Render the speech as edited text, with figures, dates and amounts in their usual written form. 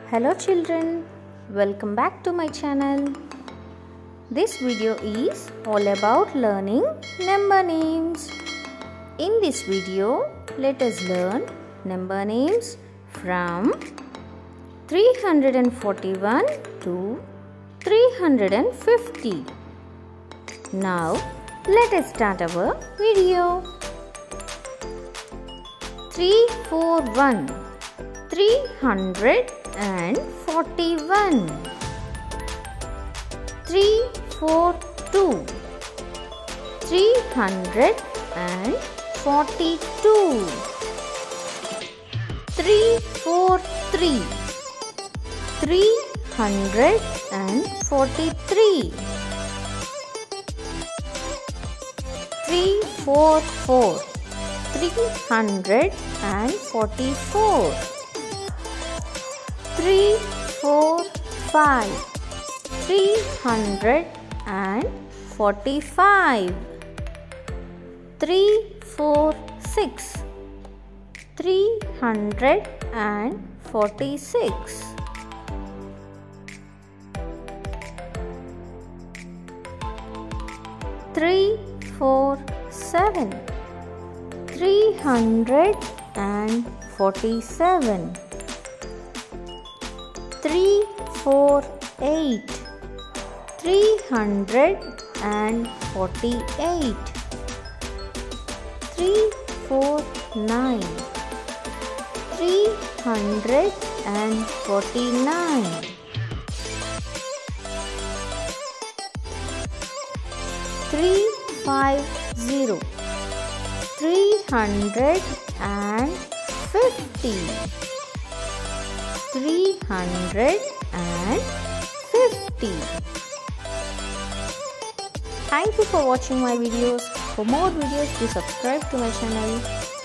Hello children, welcome back to my channel. This video is all about learning number names. In this video, let us learn number names from 341 to 350. Now, let us start our video. 341 341 342 342 343 343 344 344 345 345 346 346 347 347 348 348 349 349 350 350 350. Thank you for watching my videos. For more videos, please subscribe to my channel.